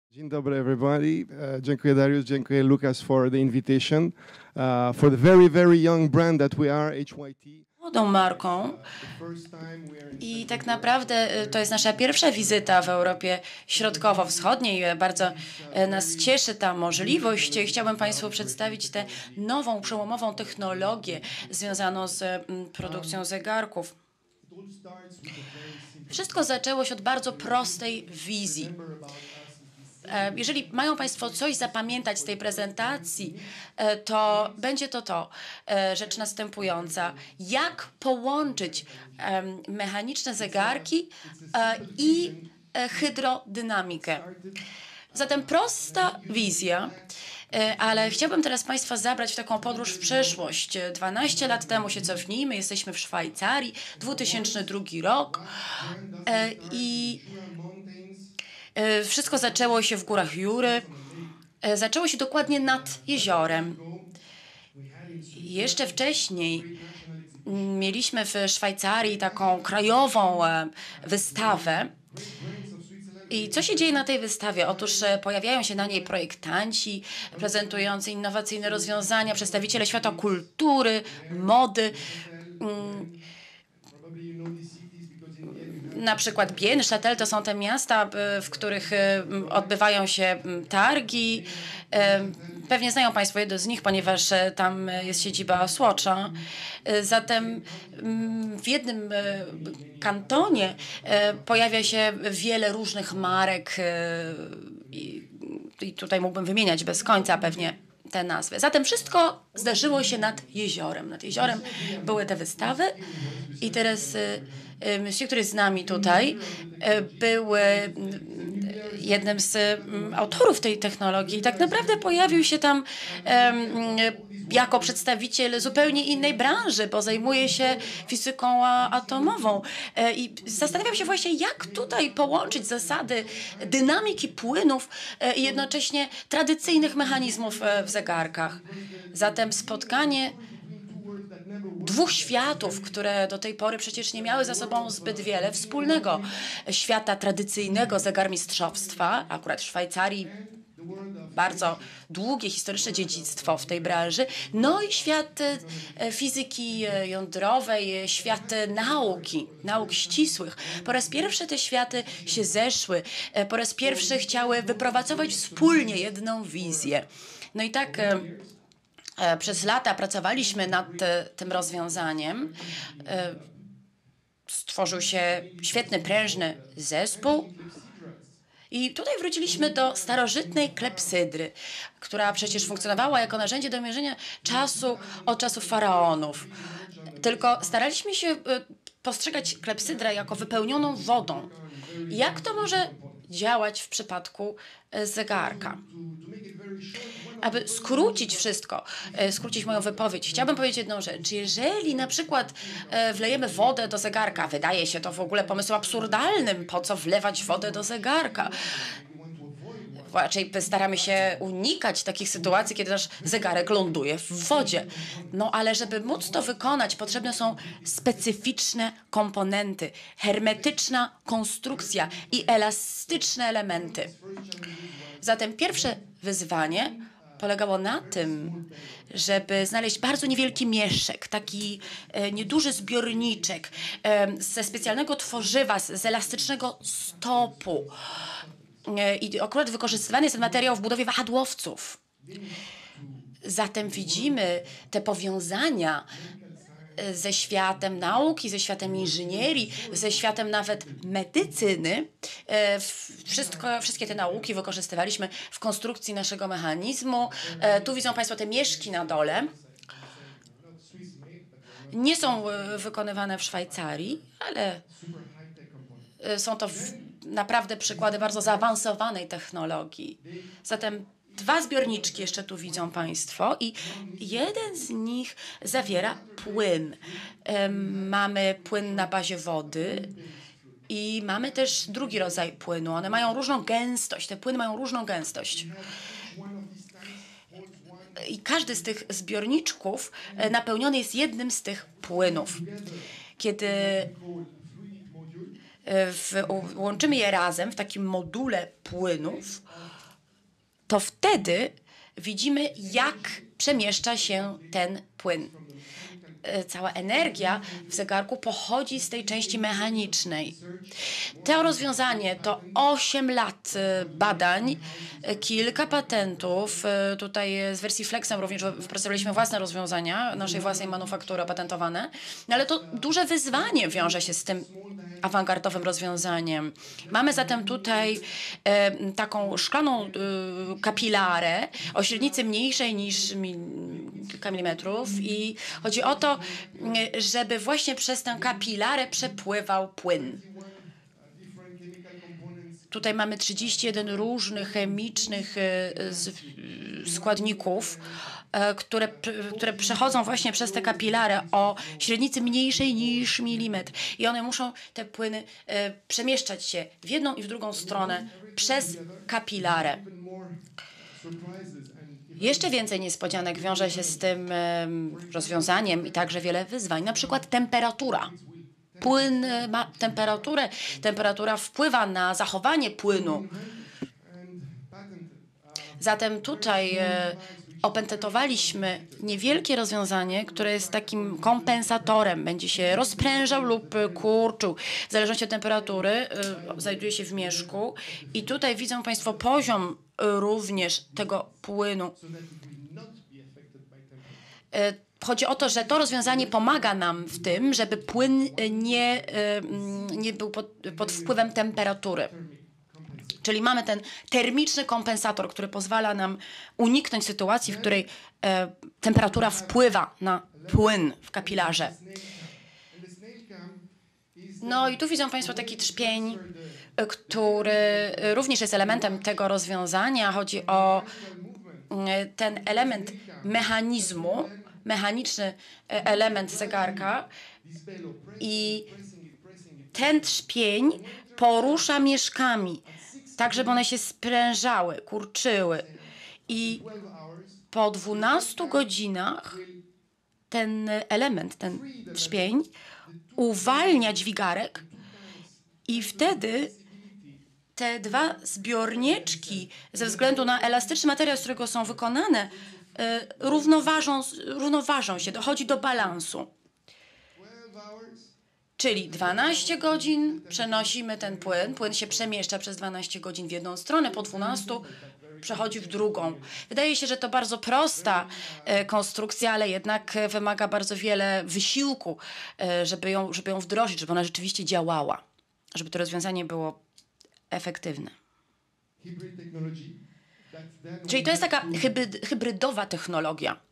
Dzień dobry, everybody. Dziękuję Dariusz, dziękuję Lucas for the invitation. For the very, very young brand that we are, HYT. Młodą marką i tak naprawdę to jest nasza pierwsza wizyta w Europie Środkowo-Wschodniej. Bardzo nas cieszy ta możliwość. Chciałbym Państwu przedstawić tę nową, przełomową technologię związaną z produkcją zegarków. Wszystko zaczęło się od bardzo prostej wizji. Jeżeli mają Państwo coś zapamiętać z tej prezentacji, to będzie to rzecz następująca. Jak połączyć mechaniczne zegarki i hydrodynamikę. Zatem prosta wizja, ale chciałbym teraz Państwa zabrać w taką podróż w przeszłość. 12 lat temu się cofnijmy, jesteśmy w Szwajcarii, 2002 rok i wszystko zaczęło się w górach Jury. Zaczęło się dokładnie nad jeziorem. Jeszcze wcześniej mieliśmy w Szwajcarii taką krajową wystawę. I co się dzieje na tej wystawie? Otóż pojawiają się na niej projektanci prezentujący innowacyjne rozwiązania, przedstawiciele świata kultury, mody. Na przykład Bienne, Châtel to są te miasta, w których odbywają się targi. Pewnie znają Państwo jedno z nich, ponieważ tam jest siedziba Swatcha. Zatem w jednym kantonie pojawia się wiele różnych marek i tutaj mógłbym wymieniać bez końca pewnie te nazwy. Zatem wszystko zdarzyło się nad jeziorem. Nad jeziorem były te wystawy i teraz monsieur, który jest z nami tutaj, był jednym z autorów tej technologii i tak naprawdę pojawił się tam jako przedstawiciel zupełnie innej branży, bo zajmuje się fizyką atomową. I zastanawiam się właśnie, jak tutaj połączyć zasady dynamiki płynów i jednocześnie tradycyjnych mechanizmów w zegarkach. Zatem spotkanie dwóch światów, które do tej pory przecież nie miały za sobą zbyt wiele wspólnego. Świata tradycyjnego zegarmistrzostwa, akurat w Szwajcarii bardzo długie historyczne dziedzictwo w tej branży, no i świat fizyki jądrowej, świat nauki, nauk ścisłych. Po raz pierwszy te światy się zeszły, po raz pierwszy chciały wypracować wspólnie jedną wizję. No i tak przez lata pracowaliśmy nad tym rozwiązaniem. Stworzył się świetny, prężny zespół. I tutaj wróciliśmy do starożytnej klepsydry, która przecież funkcjonowała jako narzędzie do mierzenia czasu od czasów faraonów. Tylko staraliśmy się postrzegać klepsydrę jako wypełnioną wodą. Jak to może działać w przypadku zegarka? Aby skrócić wszystko, skrócić moją wypowiedź, chciałabym powiedzieć jedną rzecz. Jeżeli na przykład wlejemy wodę do zegarka, wydaje się to w ogóle pomysłem absurdalnym, po co wlewać wodę do zegarka? Raczej staramy się unikać takich sytuacji, kiedy nasz zegarek ląduje w wodzie. No ale żeby móc to wykonać, potrzebne są specyficzne komponenty, hermetyczna konstrukcja i elastyczne elementy. Zatem pierwsze wyzwanie polegało na tym, żeby znaleźć bardzo niewielki mieszek, taki nieduży zbiorniczek ze specjalnego tworzywa, z elastycznego stopu. I akurat wykorzystywany jest ten materiał w budowie wahadłowców. Zatem widzimy te powiązania ze światem nauki, ze światem inżynierii, ze światem nawet medycyny. Wszystkie te nauki wykorzystywaliśmy w konstrukcji naszego mechanizmu. Tu widzą Państwo te mieszki na dole. Nie są wykonywane w Szwajcarii, ale są to naprawdę przykłady bardzo zaawansowanej technologii. Zatem dwa zbiorniczki jeszcze tu widzą Państwo i jeden z nich zawiera płyn. Mamy płyn na bazie wody i mamy też drugi rodzaj płynu. One mają różną gęstość, te płyny mają różną gęstość. I każdy z tych zbiorniczków napełniony jest jednym z tych płynów. Kiedy łączymy je razem w takim module płynów, to wtedy widzimy, jak przemieszcza się ten płyn. Cała energia w zegarku pochodzi z tej części mechanicznej. To rozwiązanie to 8 lat badań, kilka patentów. Tutaj z wersji Flexem również wypracowaliśmy własne rozwiązania, naszej własnej manufaktury opatentowane. No ale to duże wyzwanie wiąże się z tym awangardowym rozwiązaniem. Mamy zatem tutaj taką szklaną kapilarę o średnicy mniejszej niż kilka milimetrów i chodzi o to, żeby właśnie przez tę kapilarę przepływał płyn. Tutaj mamy 31 różnych chemicznych składników, które przechodzą właśnie przez tę kapilarę o średnicy mniejszej niż milimetr. I one muszą, te płyny, przemieszczać się w jedną i w drugą stronę przez kapilarę. Jeszcze więcej niespodzianek wiąże się z tym rozwiązaniem i także wiele wyzwań, na przykład temperatura. Płyn ma temperaturę, temperatura wpływa na zachowanie płynu. Zatem tutaj opatentowaliśmy niewielkie rozwiązanie, które jest takim kompensatorem. Będzie się rozprężał lub kurczył. W zależności od temperatury znajduje się w mieszku. I tutaj widzą Państwo poziom również tego płynu. Chodzi o to, że to rozwiązanie pomaga nam w tym, żeby płyn nie był pod wpływem temperatury. Czyli mamy ten termiczny kompensator, który pozwala nam uniknąć sytuacji, w której temperatura wpływa na płyn w kapilarze. No i tu widzą Państwo taki trzpień, który również jest elementem tego rozwiązania. Chodzi o ten element mechanizmu, mechaniczny element zegarka i ten trzpień porusza mieszkami, tak żeby one się sprężały, kurczyły. I po 12 godzinach ten element, ten trzpień uwalnia dźwigarek i wtedy te dwa zbiorniczki ze względu na elastyczny materiał, z którego są wykonane, równoważą się, dochodzi do balansu. Czyli 12 godzin przenosimy ten płyn, płyn się przemieszcza przez 12 godzin w jedną stronę, po 12 przechodzi w drugą. Wydaje się, że to bardzo prosta konstrukcja, ale jednak wymaga bardzo wiele wysiłku, żeby ją wdrożyć, żeby ona rzeczywiście działała, żeby to rozwiązanie było efektywne. Czyli to jest taka hybrydowa technologia.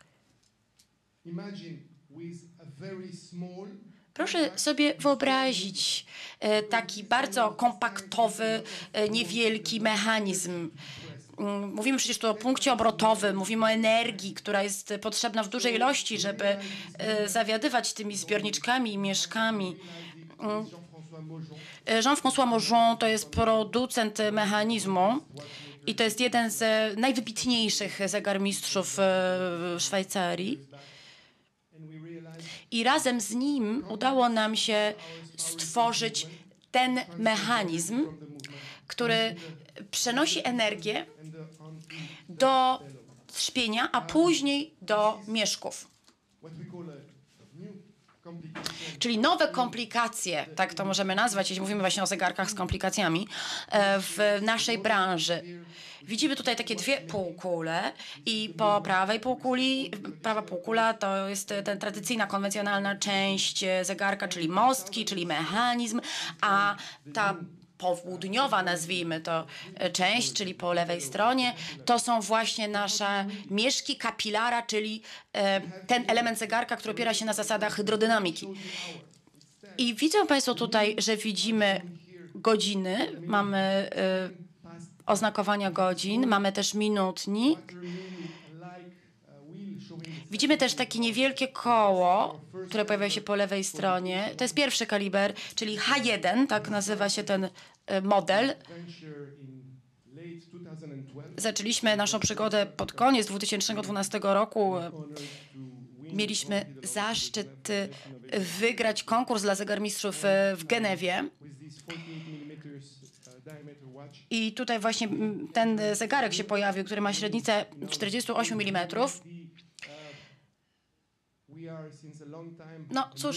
Proszę sobie wyobrazić taki bardzo kompaktowy, niewielki mechanizm. Mówimy przecież tu o punkcie obrotowym, mówimy o energii, która jest potrzebna w dużej ilości, żeby zawiadywać tymi zbiorniczkami i mieszkami. Jean-François Maugeon to jest producent mechanizmu i to jest jeden z najwybitniejszych zegarmistrzów w Szwajcarii. I razem z nim udało nam się stworzyć ten mechanizm, który przenosi energię do trzpienia, a później do mieszków. Czyli nowe komplikacje, tak to możemy nazwać, jeśli mówimy właśnie o zegarkach z komplikacjami, w naszej branży. Widzimy tutaj takie dwie półkule i po prawej półkuli, prawa półkula to jest ta tradycyjna, konwencjonalna część zegarka, czyli mostki, czyli mechanizm, a ta południowa, nazwijmy to, część, czyli po lewej stronie, to są właśnie nasze mieszki, kapilara, czyli ten element zegarka, który opiera się na zasadach hydrodynamiki. I widzą Państwo tutaj, że widzimy godziny, mamy oznakowania godzin, mamy też minutnik. Widzimy też takie niewielkie koło, które pojawia się po lewej stronie. To jest pierwszy kaliber, czyli H1, tak nazywa się ten model. Zaczęliśmy naszą przygodę pod koniec 2012 roku. Mieliśmy zaszczyt wygrać konkurs dla zegarmistrzów w Genewie. I tutaj właśnie ten zegarek się pojawił, który ma średnicę 48 mm. No cóż,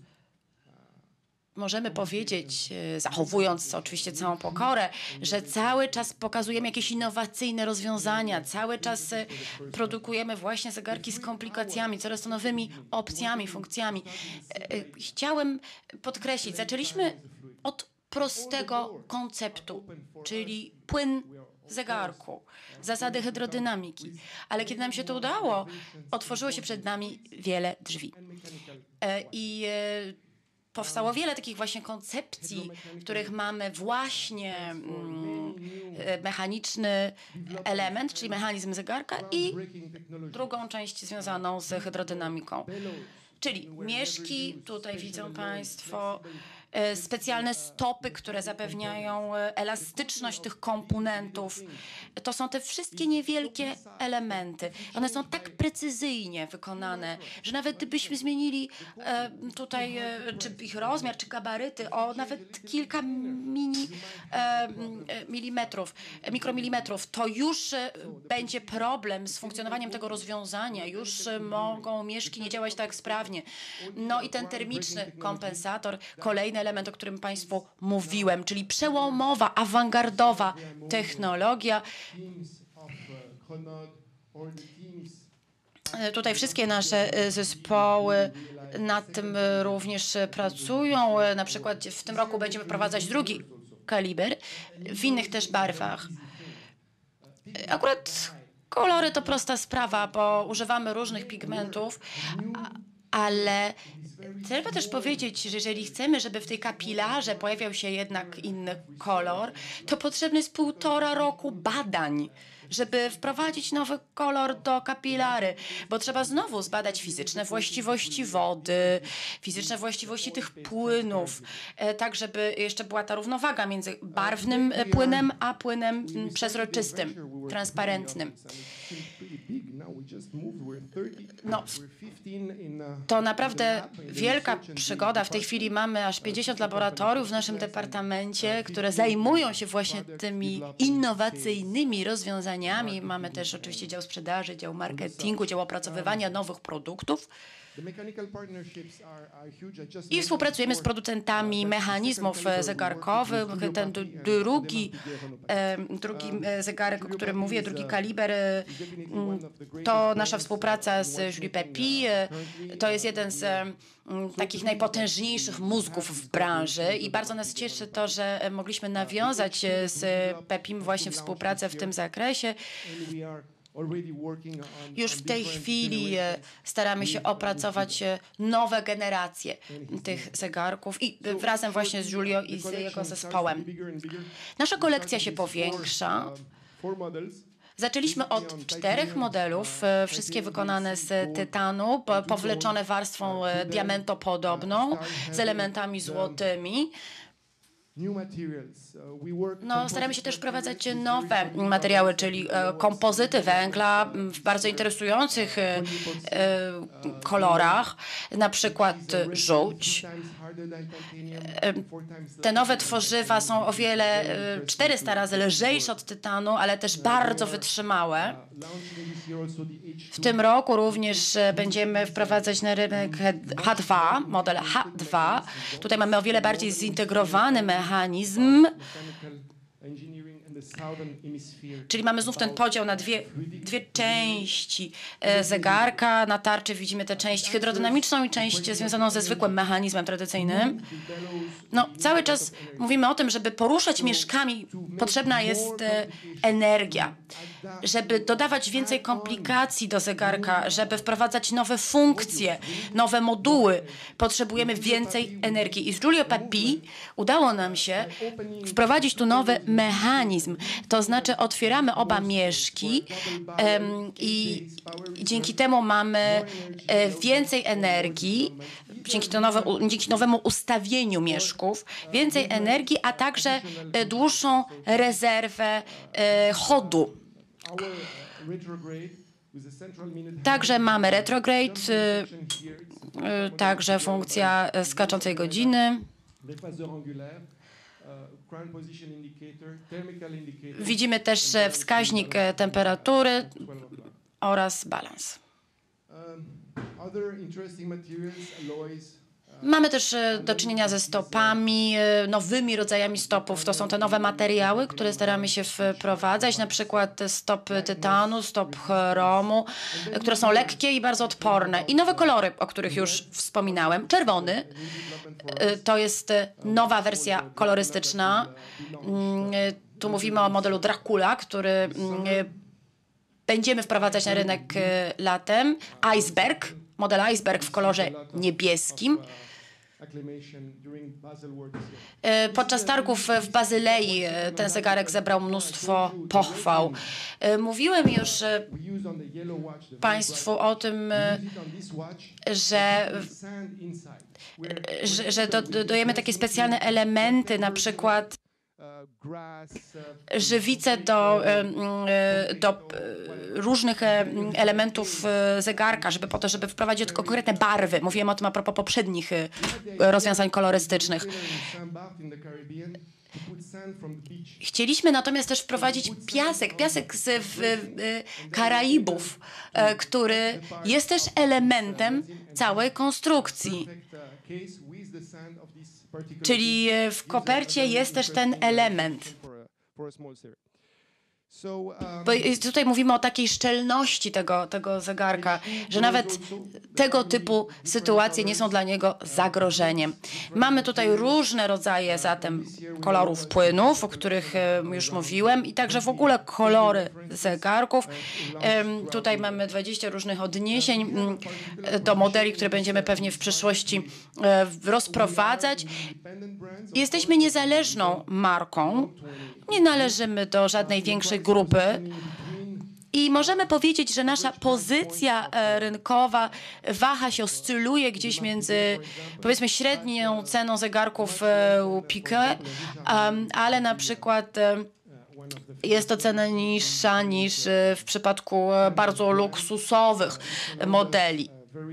możemy powiedzieć, zachowując oczywiście całą pokorę, że cały czas pokazujemy jakieś innowacyjne rozwiązania, cały czas produkujemy właśnie zegarki z komplikacjami, coraz to nowymi opcjami, funkcjami. Chciałem podkreślić, zaczęliśmy od prostego konceptu, czyli płyn zegarku, zasady hydrodynamiki. Ale kiedy nam się to udało, otworzyło się przed nami wiele drzwi. Powstało wiele takich właśnie koncepcji, w których mamy właśnie mechaniczny element, czyli mechanizm zegarka i drugą część związaną z hydrodynamiką. Czyli mieszki, tutaj widzą Państwo, specjalne stopy, które zapewniają elastyczność tych komponentów. To są te wszystkie niewielkie elementy. One są tak precyzyjnie wykonane, że nawet gdybyśmy zmienili tutaj czy ich rozmiar, czy gabaryty o nawet kilka mikromilimetrów, to już będzie problem z funkcjonowaniem tego rozwiązania. Już mogą mieszki nie działać tak sprawnie. No i ten termiczny kompensator, kolejny element, o którym Państwu mówiłem, czyli przełomowa, awangardowa technologia. Tutaj wszystkie nasze zespoły nad tym również pracują. Na przykład w tym roku będziemy wprowadzać drugi kaliber w innych też barwach. Akurat kolory to prosta sprawa, bo używamy różnych pigmentów, ale trzeba też powiedzieć, że jeżeli chcemy, żeby w tej kapilarze pojawiał się jednak inny kolor, to potrzebny jest 1,5 roku badań, żeby wprowadzić nowy kolor do kapilary, bo trzeba znowu zbadać fizyczne właściwości wody, fizyczne właściwości tych płynów, tak żeby jeszcze była ta równowaga między barwnym płynem, a płynem przezroczystym, transparentnym. No, to naprawdę wielka przygoda. W tej chwili mamy aż 50 laboratoriów w naszym departamencie, które zajmują się właśnie tymi innowacyjnymi rozwiązaniami. Mamy też oczywiście dział sprzedaży, dział marketingu, dział opracowywania nowych produktów. I współpracujemy z producentami mechanizmów zegarkowych. Ten drugi zegarek, o którym mówię, drugi kaliber, to nasza współpraca z Julie Pepi. To jest jeden z takich najpotężniejszych mózgów w branży i bardzo nas cieszy to, że mogliśmy nawiązać z Pepim właśnie współpracę w tym zakresie. Już w tej chwili staramy się opracować nowe generacje tych zegarków i razem właśnie z Julio i z jego zespołem. Nasza kolekcja się powiększa. Zaczęliśmy od 4 modelów, wszystkie wykonane z tytanu, powleczone warstwą diamentopodobną, z elementami złotymi. No, staramy się też wprowadzać nowe materiały, czyli kompozyty węgla w bardzo interesujących kolorach, na przykład żółć. Te nowe tworzywa są o wiele 400 razy lżejsze od tytanu, ale też bardzo wytrzymałe. W tym roku również będziemy wprowadzać na rynek H2, model H2. Tutaj mamy o wiele bardziej zintegrowany mechanizm, czyli mamy znów ten podział na dwie części zegarka. Na tarczy widzimy tę część hydrodynamiczną i część związaną ze zwykłym mechanizmem tradycyjnym. No, cały czas mówimy o tym, żeby poruszać mieszkami, potrzebna jest energia. Żeby dodawać więcej komplikacji do zegarka, żeby wprowadzać nowe funkcje, nowe moduły, potrzebujemy więcej energii. I z Giulio Pepi udało nam się wprowadzić tu nowy mechanizm. To znaczy otwieramy oba mieszki i dzięki temu mamy więcej energii, dzięki nowemu ustawieniu mieszków, więcej energii, a także dłuższą rezerwę chodu. Także mamy retrograde, także funkcja skaczącej godziny. Widzimy też wskaźnik temperatury oraz balans. Mamy też do czynienia ze stopami, nowymi rodzajami stopów. To są te nowe materiały, które staramy się wprowadzać, na przykład stopy tytanu, stop chromu, które są lekkie i bardzo odporne. I nowe kolory, o których już wspominałem. Czerwony to jest nowa wersja kolorystyczna. Tu mówimy o modelu Dracula, który będziemy wprowadzać na rynek latem. Iceberg, model Iceberg w kolorze niebieskim. Podczas targów w Bazylei ten zegarek zebrał mnóstwo pochwał. Mówiłem już Państwu o tym, że dodajemy takie specjalne elementy, na przykład żywice do różnych elementów zegarka, żeby wprowadzić konkretne barwy. Mówiłem o tym a propos poprzednich rozwiązań kolorystycznych. Chcieliśmy natomiast też wprowadzić piasek z Karaibów, który jest też elementem całej konstrukcji. Czyli w kopercie jest też ten element. Bo tutaj mówimy o takiej szczelności tego zegarka, że nawet tego typu sytuacje nie są dla niego zagrożeniem. Mamy tutaj różne rodzaje zatem kolorów płynów, o których już mówiłem, i także w ogóle kolory zegarków. Tutaj mamy 20 różnych odniesień do modeli, które będziemy pewnie w przyszłości rozprowadzać. Jesteśmy niezależną marką, nie należymy do żadnej większej grupy i możemy powiedzieć, że nasza pozycja rynkowa waha się, oscyluje gdzieś między, powiedzmy, średnią ceną zegarków Piquet, ale na przykład jest to cena niższa niż w przypadku bardzo luksusowych modeli.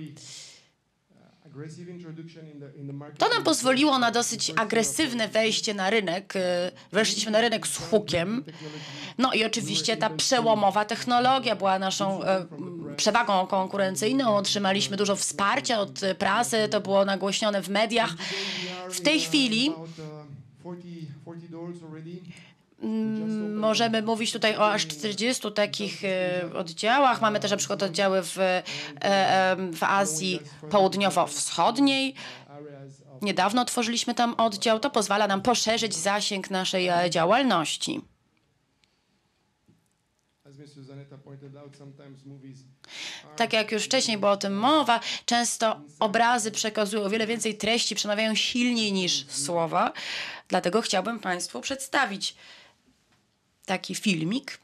To nam pozwoliło na dosyć agresywne wejście na rynek. Weszliśmy na rynek z hukiem. No i oczywiście ta przełomowa technologia była naszą przewagą konkurencyjną. Otrzymaliśmy dużo wsparcia od prasy, to było nagłośnione w mediach. W tej chwili możemy mówić tutaj o aż 40 takich oddziałach. Mamy też na przykład oddziały w Azji Południowo-Wschodniej. Niedawno otworzyliśmy tam oddział. To pozwala nam poszerzyć zasięg naszej działalności. Tak jak już wcześniej było o tym mowa, często obrazy przekazują o wiele więcej treści, przemawiają silniej niż słowa. Dlatego chciałbym Państwu przedstawić taki filmik.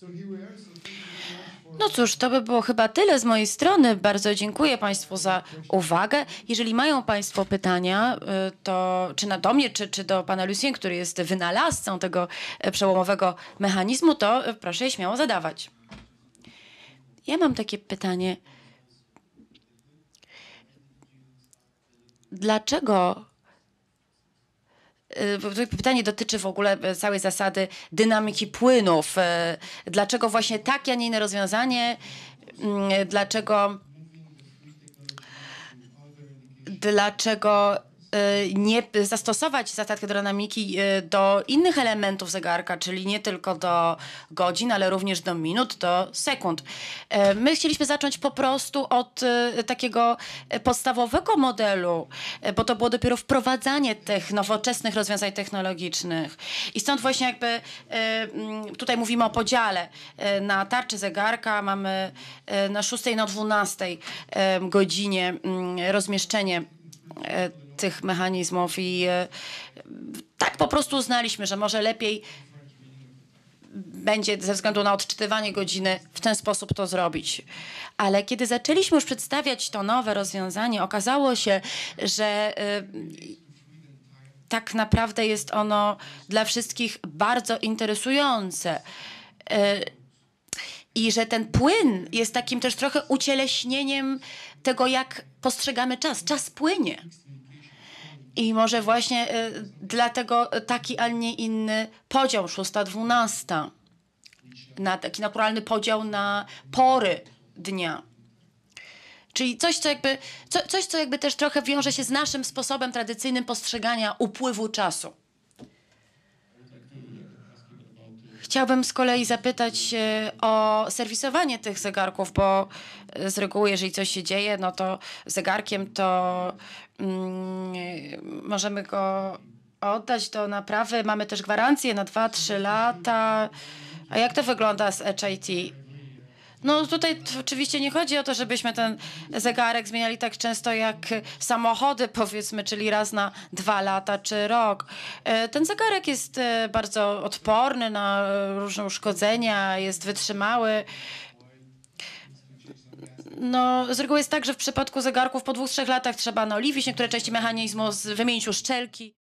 No cóż, to by było chyba tyle z mojej strony. Bardzo dziękuję Państwu za uwagę. Jeżeli mają Państwo pytania, to czy do mnie, czy do pana Lucien, który jest wynalazcą tego przełomowego mechanizmu, to proszę je śmiało zadawać. Ja mam takie pytanie. Dlaczego... Pytanie dotyczy w ogóle całej zasady dynamiki płynów. Dlaczego właśnie takie, a nie inne rozwiązanie? Dlaczego nie zastosować zasad hydrodynamiki do innych elementów zegarka, czyli nie tylko do godzin, ale również do minut, do sekund. My chcieliśmy zacząć po prostu od takiego podstawowego modelu, bo to było dopiero wprowadzanie tych nowoczesnych rozwiązań technologicznych. I stąd właśnie jakby tutaj mówimy o podziale. Na tarczy zegarka mamy na 6 i na 12 godzinie rozmieszczenie tych mechanizmów i tak po prostu uznaliśmy, że może lepiej będzie ze względu na odczytywanie godziny w ten sposób to zrobić. Ale kiedy zaczęliśmy już przedstawiać to nowe rozwiązanie, okazało się, że tak naprawdę jest ono dla wszystkich bardzo interesujące. I że ten płyn jest takim też trochę ucieleśnieniem tego, jak postrzegamy czas. Czas płynie. I może właśnie dlatego taki, a nie inny podział 6-12. Na taki naturalny podział na pory dnia. Czyli coś, co jakby też trochę wiąże się z naszym sposobem tradycyjnym postrzegania upływu czasu. Chciałbym z kolei zapytać o serwisowanie tych zegarków, bo z reguły, jeżeli coś się dzieje, no to zegarkiem to możemy go oddać do naprawy. Mamy też gwarancję na 2-3 lata. A jak to wygląda z HIT? No tutaj oczywiście nie chodzi o to, żebyśmy ten zegarek zmieniali tak często jak samochody, powiedzmy, czyli raz na 2 lata czy rok. Ten zegarek jest bardzo odporny na różne uszkodzenia, jest wytrzymały. No, z reguły jest tak, że w przypadku zegarków po 2-3 latach trzeba naoliwić niektóre części mechanizmu, wymienić uszczelki.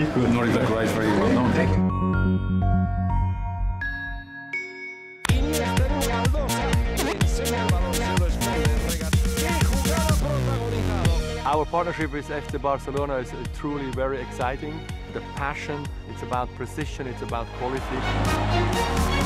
Good, Nordic Dakar is very well known. Thank you. Our partnership with FC Barcelona is truly very exciting. The passion, it's about precision, it's about quality.